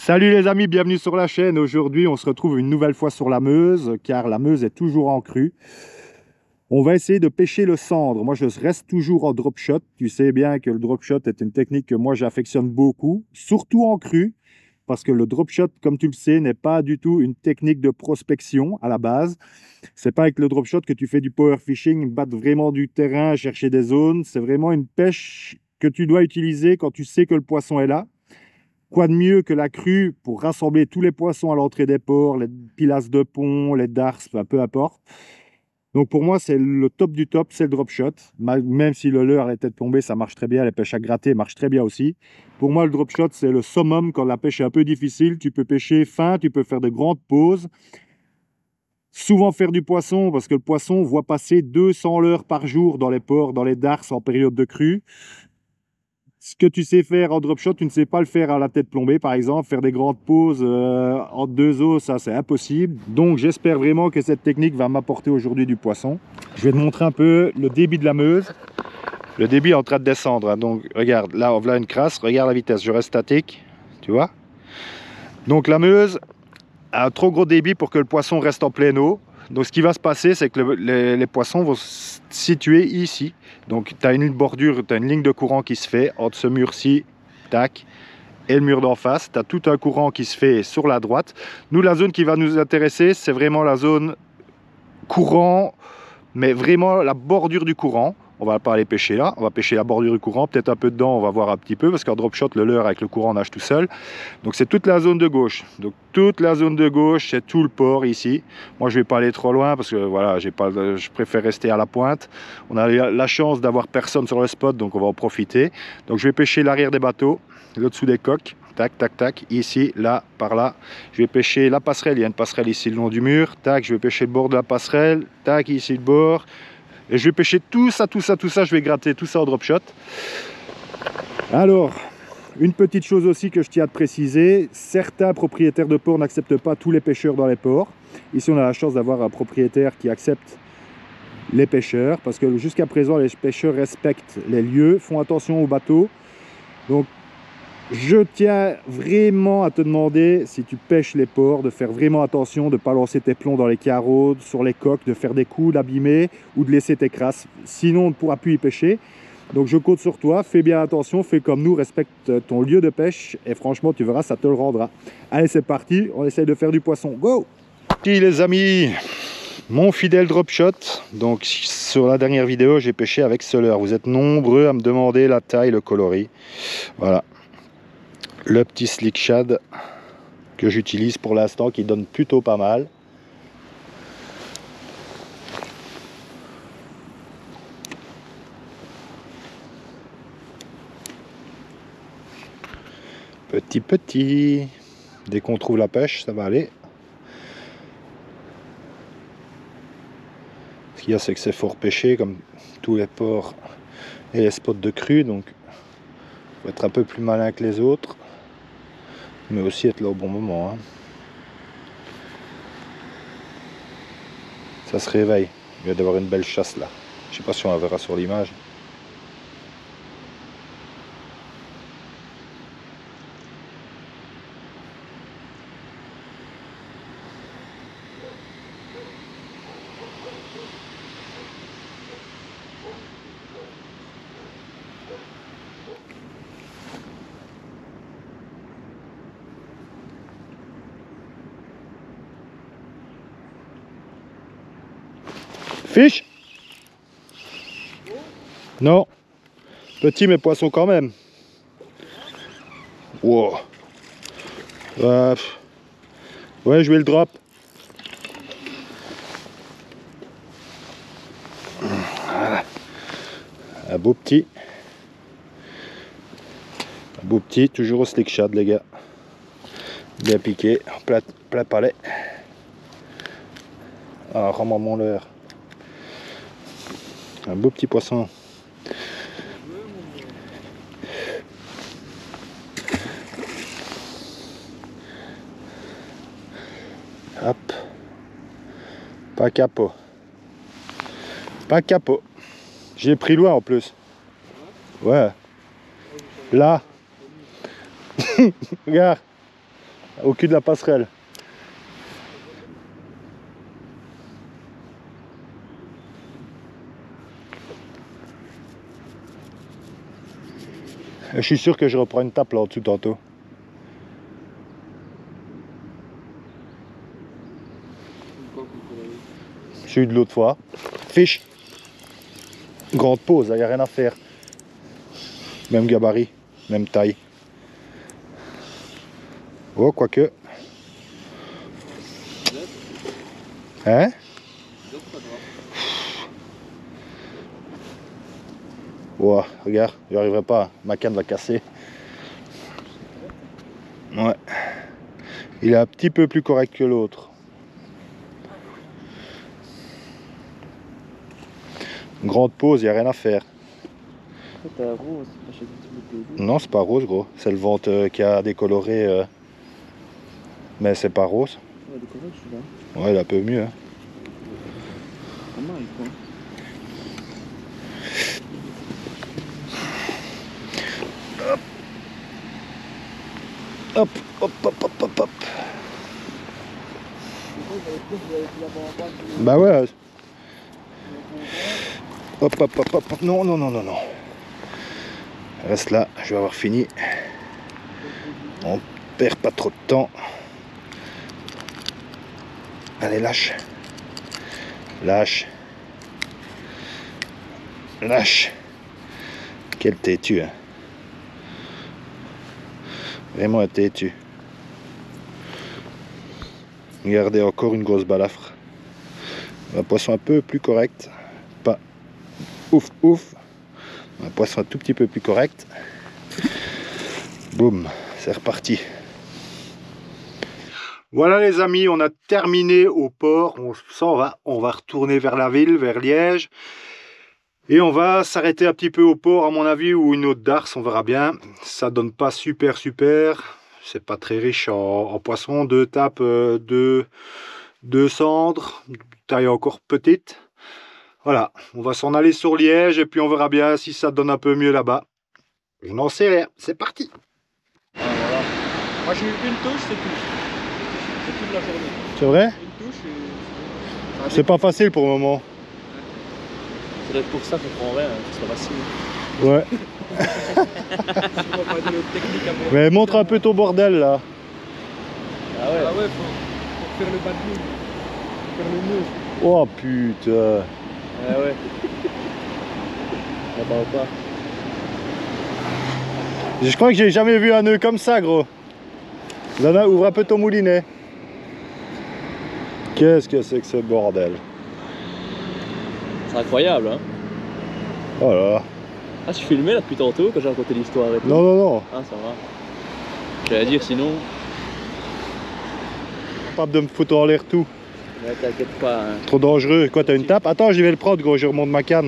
Salut les amis, bienvenue sur la chaîne. Aujourd'hui, on se retrouve une nouvelle fois sur la Meuse, car la Meuse est toujours en crue. On va essayer de pêcher le cendre. Moi, je reste toujours en drop shot. Tu sais bien que le drop shot est une technique que moi, j'affectionne beaucoup, surtout en crue, parce que le drop shot, comme tu le sais, n'est pas du tout une technique de prospection à la base. C'est pas avec le drop shot que tu fais du power fishing, battre vraiment du terrain, chercher des zones. C'est vraiment une pêche que tu dois utiliser quand tu sais que le poisson est là. Quoi de mieux que la crue pour rassembler tous les poissons à l'entrée des ports, les pilasses de pont, les darses, enfin, peu importe. Donc pour moi, c'est le top du top, c'est le drop shot. Même si le leurre, les têtes plombées, ça marche très bien, les pêches à gratter marchent très bien aussi. Pour moi, le drop shot, c'est le summum quand la pêche est un peu difficile. Tu peux pêcher fin, tu peux faire de grandes pauses. Souvent faire du poisson, parce que le poisson voit passer 200 leurres par jour dans les ports, dans les darses en période de crue. Ce que tu sais faire en drop shot, tu ne sais pas le faire à la tête plombée, par exemple. Faire des grandes pauses entre deux eaux, ça c'est impossible. Donc j'espère vraiment que cette technique va m'apporter aujourd'hui du poisson. Je vais te montrer un peu le débit de la Meuse. Le débit est en train de descendre, hein. Donc regarde, là on voit une crasse, regarde la vitesse, je reste statique, tu vois. Donc la Meuse a un trop gros débit pour que le poisson reste en pleine eau. Donc ce qui va se passer, c'est que les poissons vont se situer ici. Donc tu as une bordure, tu as une ligne de courant qui se fait entre ce mur-ci, tac, et le mur d'en face. Tu as tout un courant qui se fait sur la droite. Nous, la zone qui va nous intéresser, c'est vraiment la zone courant, mais vraiment la bordure du courant. On va pas aller pêcher là, on va pêcher la bordure du courant, peut-être un peu dedans, on va voir un petit peu, parce qu'en drop shot, le leurre avec le courant nage tout seul. Donc c'est toute la zone de gauche. Donc toute la zone de gauche, c'est tout le port ici. Moi, je vais pas aller trop loin, parce que voilà, je préfère rester à la pointe. On a la chance d'avoir personne sur le spot, donc on va en profiter. Donc je vais pêcher l'arrière des bateaux, le dessous des coques. Tac, tac, tac, ici, là, par là. Je vais pêcher la passerelle, il y a une passerelle ici le long du mur. Tac, je vais pêcher le bord de la passerelle. Tac, ici le bord. Et je vais pêcher tout ça, je vais gratter tout ça en drop shot. Alors, une petite chose aussi que je tiens à te préciser, certains propriétaires de ports n'acceptent pas tous les pêcheurs dans les ports. Ici, on a la chance d'avoir un propriétaire qui accepte les pêcheurs, parce que jusqu'à présent, les pêcheurs respectent les lieux, font attention aux bateaux. Donc, je tiens vraiment à te demander, si tu pêches les ports, de faire vraiment attention, de ne pas lancer tes plombs dans les carreaux, sur les coques, de faire des coups, d'abîmer ou de laisser tes crasses. Sinon, on ne pourra plus y pêcher. Donc je compte sur toi, fais bien attention, fais comme nous, respecte ton lieu de pêche et franchement, tu verras, ça te le rendra. Allez, c'est parti, on essaye de faire du poisson. Go! Et les amis, mon fidèle drop shot. Donc sur la dernière vidéo, j'ai pêché avec ce leurre. Vous êtes nombreux à me demander la taille, le coloris. Voilà. Le petit slick shad que j'utilise pour l'instant qui donne plutôt pas mal. Petit. Dès qu'on trouve la pêche, ça va aller. Ce qu'il y a, c'est que c'est fort pêché comme tous les ports et les spots de crue. Donc, il faut être un peu plus malin que les autres. Mais aussi être là au bon moment, hein. Ça se réveille. Il vient d'avoir une belle chasse là. Je sais pas si on la verra sur l'image. Fiche? Non. Petit mais poisson quand même. Wow. Ouais, je vais le drop. Voilà. Un beau petit. Un beau petit, toujours au slick shad les gars. Bien piqué, plat palais. Ah, rends-moi mon leurre. Un beau petit poisson. Hop. Pas capot. Pas capot. J'ai pris loin en plus. Ouais. Là. Regarde. au cul de la passerelle. Je suis sûr que je reprends une tape là en dessous tantôt. J'ai eu de l'autre fois. Fiche. Grande pause, il n'y a rien à faire. Même gabarit, même taille. Oh, quoique. Hein? Ouah, regarde, j'y arriverai pas. Ma canne va casser. Ouais. Il est un petit peu plus correct que l'autre. Grande pause, il n'y a rien à faire. Rose. Non, c'est pas rose, gros. C'est le ventre qui a décoloré. Mais c'est pas rose. Ouais, décoloré, celui-là. Ouais, il est un peu mieux. Hein. Pas mal, quoi. Hop, hop, hop, hop, hop, hop. Bah ouais. Hop, hop, hop, hop. Non, non, non, non, non. Reste là, je vais avoir fini. On perd pas trop de temps. Allez, lâche. Lâche. Lâche. Quel têtu, hein. Vraiment un têtu. Regardez, encore une grosse balafre. Un poisson un peu plus correct. Pas ouf ouf. Un poisson un tout petit peu plus correct. Boum, c'est reparti. Voilà les amis, on a terminé au port. On s'en va. On va retourner vers la ville, vers Liège. Et on va s'arrêter un petit peu au port à mon avis, ou une autre darse, on verra bien. Ça donne pas super. C'est pas très riche en poissons. Deux tapes, deux cendres, taille encore petite. Voilà, on va s'en aller sur Liège et puis on verra bien si ça donne un peu mieux là-bas. Je n'en sais rien, c'est parti. Ah, voilà. Moi j'ai eu une touche, c'est tout. C'est toute la journée. C'est vrai? Une touche et... C'est pas facile pour le moment. Ça doit être pour ça qu'on prend rien, que ce soit facile. Ouais. Mais montre un peu ton bordel là. Ah ouais, faut faire le bas de ligne. Faire le nœud. Oh putain. Ah ouais. Là-bas ou pas. Je crois que j'ai jamais vu un nœud comme ça, gros. Zana, ouvre un peu ton moulinet. Qu'est-ce que c'est que ce bordel? C'est incroyable, hein. Oh là là. Ah, tu filmais là depuis tantôt quand j'ai raconté l'histoire et tout? Non, non, non. Ah, ça va. J'allais dire sinon... Capable de me foutre en l'air tout. Ouais, t'inquiète pas. Hein. Trop dangereux. Quoi, t'as une tape? Attends, je vais le prendre, gros, je remonte ma canne.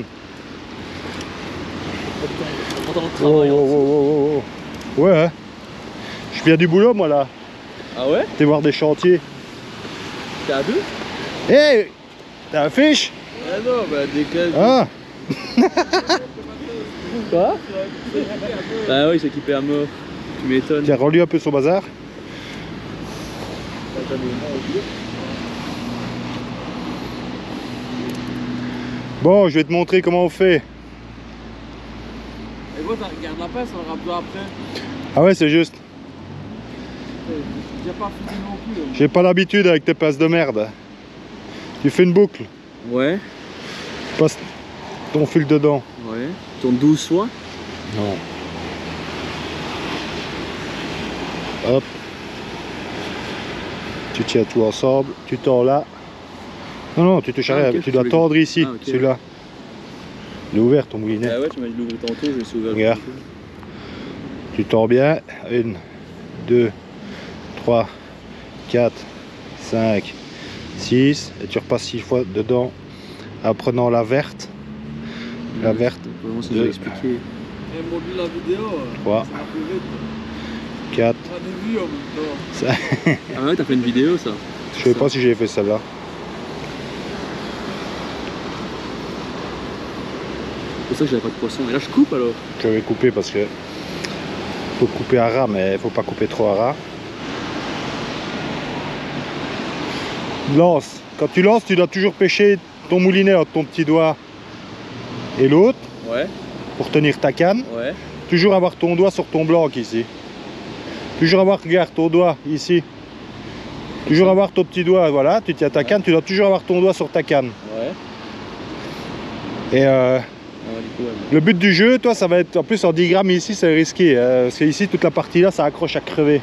Oh, oh, oh, oh, oh. Ouais, hein. Je viens du boulot, moi, là. Ah ouais? T'es voir des chantiers. T'es à deux? Hé hey, t'as un fiche? Ah non, bah décale. Ah. Quoi? Bah oui, il s'est équipé à mort. Tu m'étonnes. Tiens, relis un peu son bazar. Bon, je vais te montrer comment on fait. Et moi, t'as regardé la pince, on aura besoin après. Ah ouais, c'est juste. J'ai pas fini non plus. J'ai pas l'habitude avec tes passes de merde. Tu fais une boucle. Ouais. Tu passes ton fil dedans. Ouais. Ton 12 fois? Non. Hop. Tu tiens tout ensemble. Tu tends là. Non, non, tu touches à rien. Okay, tu dois tendre ici, ah, okay. celui-là. Il est ouvert ton moulinet. Ah ouais, tu m'as dit de l'ouvrir tantôt, je vais s'ouvrir. Regarde. Tu tends bien. 1, 2, 3, 4, 5, 6. Et tu repasses 6 fois dedans en prenant la verte. La verte. Comment ça 2, j'ai expliqué. Et mon la vidéo. 3, 4. 5. Ah ouais, t'as fait une vidéo ça? Je sais pas si j'ai fait celle-là. C'est pour ça que j'avais pas de poisson. Et là je coupe alors? Je vais couper parce que faut couper à ras, mais faut pas couper trop à ras. Lance. Quand tu lances, tu dois toujours pêcher ton moulinet entre ton petit doigt et l'autre. Ouais. Pour tenir ta canne. Ouais. Toujours avoir ton doigt sur ton blanc ici. Toujours avoir, regarde, ton doigt ici. Toujours avoir ton petit doigt, voilà, tu tiens ta canne, tu dois toujours avoir ton doigt sur ta canne. Ouais. Et du coup, ouais. le but du jeu, toi, ça va être, en plus en 10 grammes ici, c'est risqué. Parce que ici, toute la partie là, ça accroche à crever.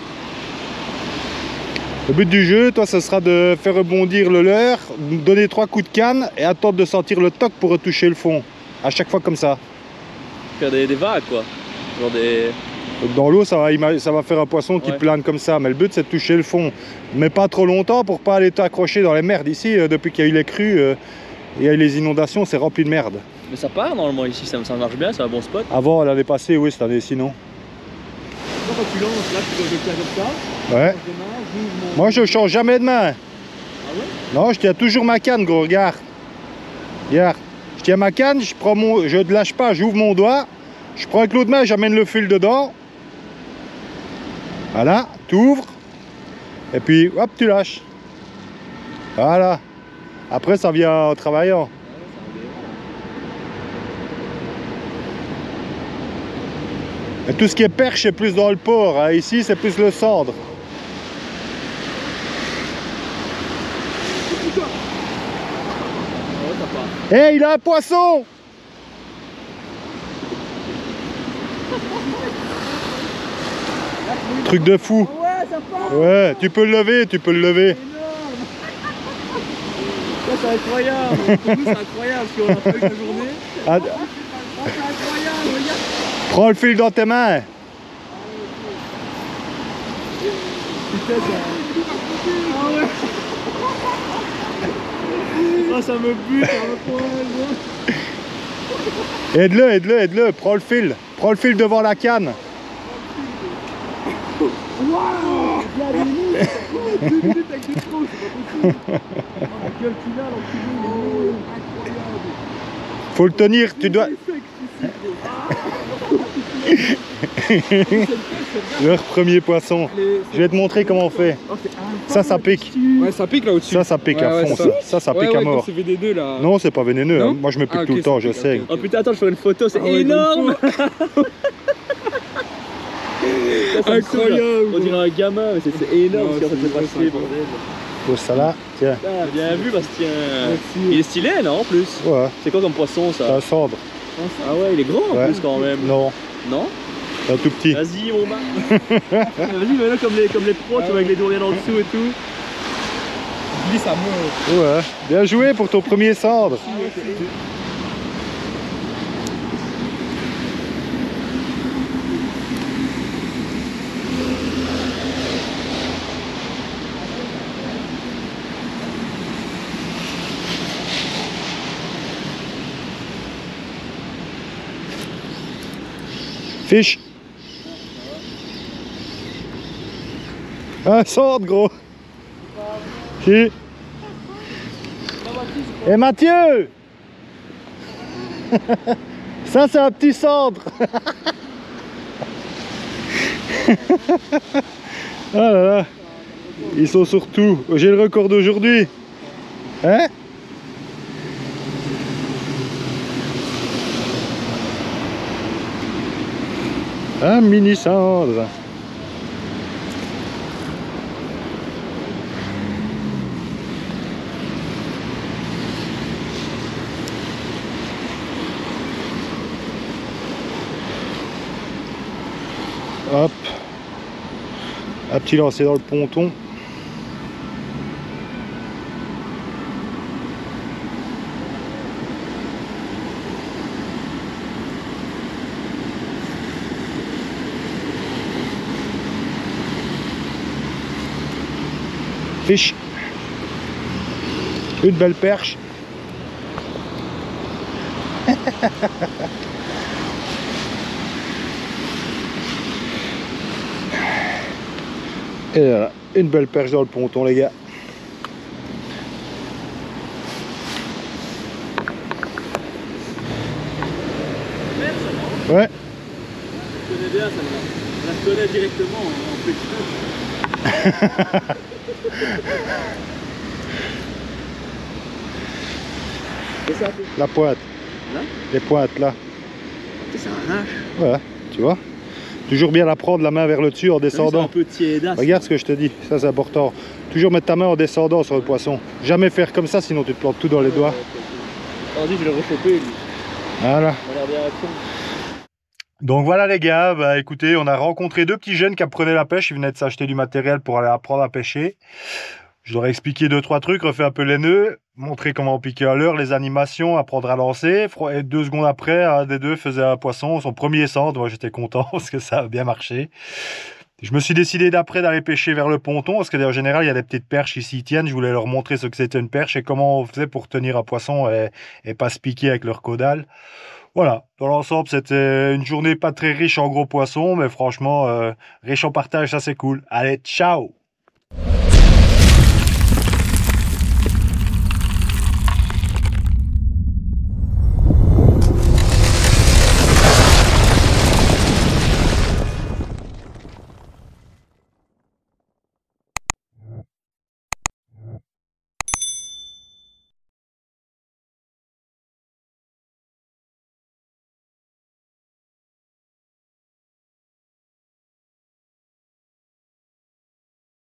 Le but du jeu, toi, ce sera de faire rebondir le leurre, donner 3 coups de canne et attendre de sentir le toc pour retoucher le fond. À chaque fois comme ça. Faire des vagues, quoi. Genre des... Dans l'eau, ça va faire un poisson qui plane comme ça. Mais le but, c'est de toucher le fond. Mais pas trop longtemps pour pas aller t'accrocher dans les merdes. Ici, depuis qu'il y a eu les crues, il y a eu les inondations, c'est rempli de merde. Mais ça part normalement ici, ça marche bien, c'est un bon spot. Avant, l'année passée, oui, cette année, sinon. Quand tu lances, là, tu dois le faire comme ça. Ouais. Moi, je change jamais de main. Ah ouais? Non, je tiens toujours ma canne, gros, regarde. Regarde. Je tiens ma canne, je ne lâche pas, j'ouvre mon doigt. Je prends avec l'autre main, j'amène le fil dedans. Voilà, tu ouvres. Et puis, hop, tu lâches. Voilà. Après, ça vient en travaillant. Et tout ce qui est perche, c'est plus dans le port. Hein. Ici, c'est plus le cendre. Hé, hey, il a un poisson! Truc de fou. Ouais, ça part. Ouais, tu peux le lever, tu peux le lever. C'est incroyable. Pour nous, c'est incroyable parce qu'on a fait la journée. Ah, C'est incroyable, regarde. prends le fil dans tes mains. Putain, ça... Ah ouais. Ah, ça me bute, ça me pointe. Aide-le, aide-le, aide-le. Prends le fil. Prends le fil devant la canne. Waouh! Il y a des minutes. 2 minutes avec des trous, c'est pas possible. Oh, quel final, l'enculé, incroyable. Faut le tenir, tu dois... Leur premier poisson. Je vais te montrer comment on fait. Ça pique. Ouais, ça pique là au-dessus. Ça pique à fond. Ça pique à mort. C'est VD2 là. Non, c'est pas vénéneux. Hein. Moi, je me pique tout le temps, je sais. Oh putain, attends, je ferai une photo, c'est énorme. Incroyable. On dirait un gamin, mais c'est énorme ce qu'on fait passer. Pose ça là, tiens. Ah, bien vu Bastien. Il est stylé non en plus. Ouais. C'est quoi comme poisson ça? C'est un cendre. Ah ouais, il est grand en plus quand même. Non. Non? C'est un tout petit. Vas-y mon man. Vas-y, mets-le comme les pros, tu vois, avec les doigts en dessous et tout. Glisse à mort. Ouais. Bien joué pour ton premier cendre. Fiche. Un cendre gros. Qui? Et Mathieu. Ça c'est un petit cendre. Ah là là. Ils sont surtout. J'ai le record d'aujourd'hui. Hein? Un mini cendre. Hop. Un petit lancer dans le ponton. Fiche. Une belle perche. Et voilà, une belle perche dans le ponton les gars. Ouais. Je connais bien celle-là. Je la connais directement en petit. C'est ça, La pointe. là. Les pointes là. Ça arrache. Voilà, tu vois. Toujours bien la prendre la main vers le dessus en C'est descendant. un peu de tiédasse. Regarde ce que je te dis, ça c'est important. Toujours mettre ta main en descendant sur le poisson. Jamais faire comme ça, sinon tu te plantes tout dans les doigts. Vas-y, je vais le rechoper lui. Voilà. On a l'air bien à fond. Donc voilà les gars, bah écoutez, on a rencontré deux petits jeunes qui apprenaient la pêche. Ils venaient de s'acheter du matériel pour aller apprendre à pêcher. Je leur ai expliqué 2-3 trucs, refait un peu les nœuds, montrer comment piquer à l'heure, les animations, apprendre à lancer. Et 2 secondes après, un des deux faisait un poisson, son premier centre. Moi j'étais content parce que ça a bien marché. Je me suis décidé d'après d'aller pêcher vers le ponton parce que en général il y a des petites perches qui s'y tiennent. Je voulais leur montrer ce que c'était une perche et comment on faisait pour tenir un poisson et pas se piquer avec leur caudal. Voilà, dans l'ensemble c'était une journée pas très riche en gros poissons, mais franchement riche en partage, ça c'est cool. Allez, ciao!